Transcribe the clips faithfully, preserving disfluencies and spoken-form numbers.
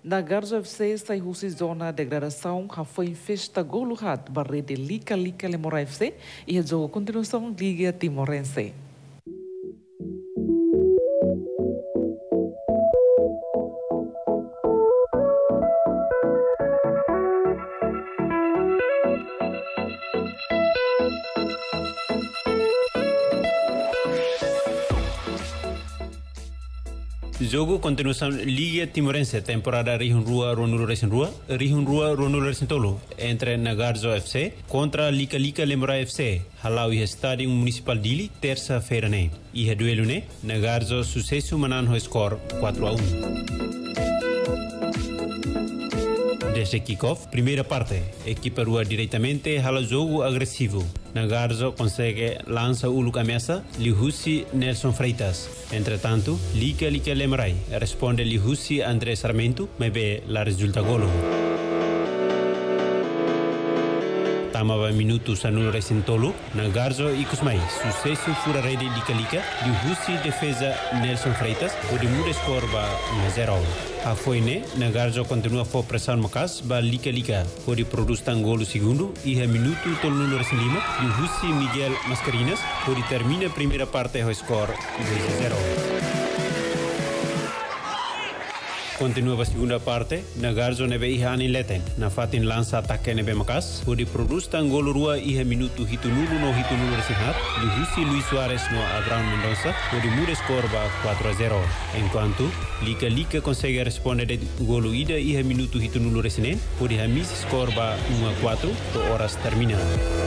Na Garzo F C, sai husi zona degradação, já foi em festa goluhat, barre de Lica Lica Lemora F C, e a jogo continuação Liga Timorense. Jogo continuação Liga Timorense, temporada Rihun Rua Ronulo Racing Rua, Rihun Rua Ronulo Racing Tolo, entre Nagarzo F C contra Lica Lica Lemora F C, halau e Estádio Municipal Dili, terça-feira né. E a duelo né, Nagarzo sucesso manan o score quatro a um. Desde kickoff, primeira parte, equipa rua diretamente hala jogo agressivo. Nagarzo consegue lança o Luca Messa, Lihusi Nelson Freitas. Entretanto, Lica Lica Lemrai responde Lihusi André Sarmento, mas bem, la resulta golo. Tamava minutos anulo recentolo, Nagarzo e Kusmai, sucesso fura rede Lica Lica, Lihusi defesa Nelson Freitas, o de muda score ba um a zero. A foi né, Nagarzo continua a pressão macas, ba Lica Lica, o de produz tangolo segundo, e a minuto tolo recém lima, Lihusi Miguel Mascarinas, o de termina a primeira parte o score dois a zero. Continua a segunda parte, Nagarzo nebe iha anileten, na fatin lança ataque nebe macas, o de produz tangolo rua iha minuto hito nulo no hito nulo resinhat, Lihusi Luis Suarez no Abraham Mendonça, o de muda score ba quatro a zero. Enquanto, Lica Lica consegue responder de golo ida iha minuto hito nulo resinen, o de hamis score ba um a quatro, to horas termina.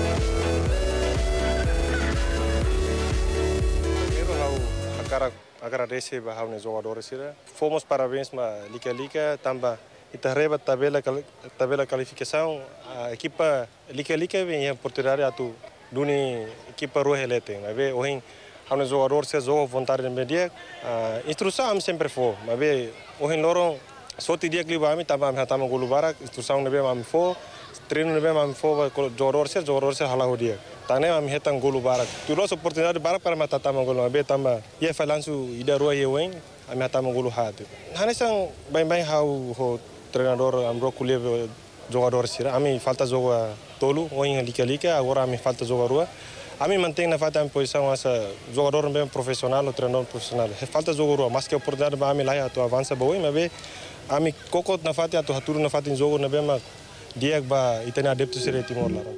Agradecer aos jogadores. Fomos parabéns para Lica Lica, também itarreba tabela tabela qualificação. A equipa Lica Lica vem a oportunidade a tu duni equipa rua elete. Mas bem, hoje aos jogadores se joga vontade de media. Instrução am sempre foi. Mas bem, hoje loro só te dia que liba ami também am hatama golu barak. Instrução nebe am foi. Treino nebe am foi jogador se jogador se halau dia. Tane am hetang golu barak. Tulos oportunidade barak para mata tama golu. Abe tamba ia falansu ida rua ia wen am hatama golu hat. Hanesang bem-bem hau ho treinador am ro kuliah jogador sira. Ami falta joga tolo, hoje Lica Lica, agora ami falta joga rua. Ami mantém na falta em posição essa jogador bem profissional, o treinador profissional. Falta joga rua, mas que oportunidade para ami lá tu avança boi, mas be ami kokot na falta tu haturu na falta em jogo na bem mas dia ba itena adepto sira Timor lá.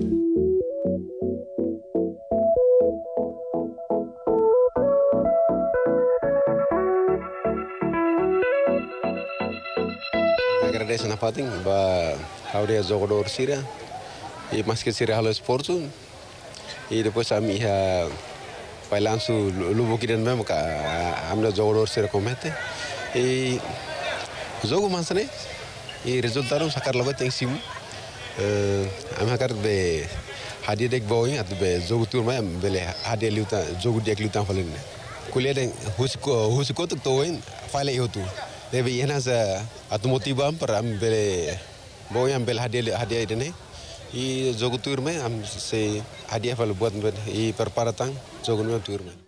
Agradeço na fatin ba hauria jogador sira e mas que sira halo esporte e depois a minha vai lanço lubo kiran mesmo ka amna jogador sira comete e jogo mas né e resultado sakar labat tem sim am hakar be hadia dek boy at be jogo tur mai bele hadia liuta jogo dek liuta falen kuliah den husko husko tuk toin fale yotu deve yana sa atu motivam para am bele boy am bele hadia hadia idene e jogo tur mai am se hadia fale buat e perparatan jogo no tur mai.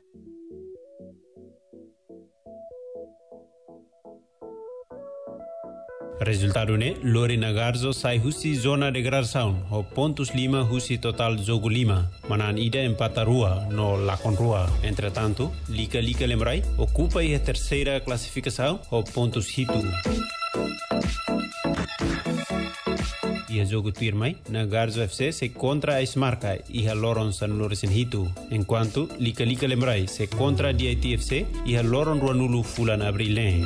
Resultado né, Lori Nagarzo sai husi zona de degradação, o pontos lima husi total jogo lima, manan ida empata rua no Lacon Rua. Entretanto, Lica Lica Lemrai ocupa a terceira classificação, o pontos hito. E a jogo tirmai, Nagarzo F C se contra a Esmarca e a Loron San Lorenzo hito, enquanto Lica Lica Lemrai se contra a D I T F C e a Loron Ruanulu Fulan Abrilém.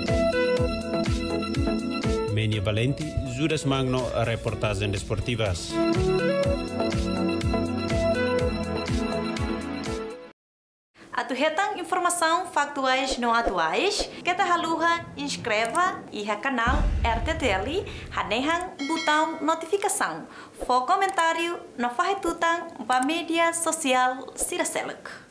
Menia Valenti, Juras Magno, reportagens desportivas. Atuhetang informação factuais não atuais, que ta haluha inscreva e ha canal R T T L, hanehang botão notificação. For comentário, não faz tutang ba mídia social Siraseluk.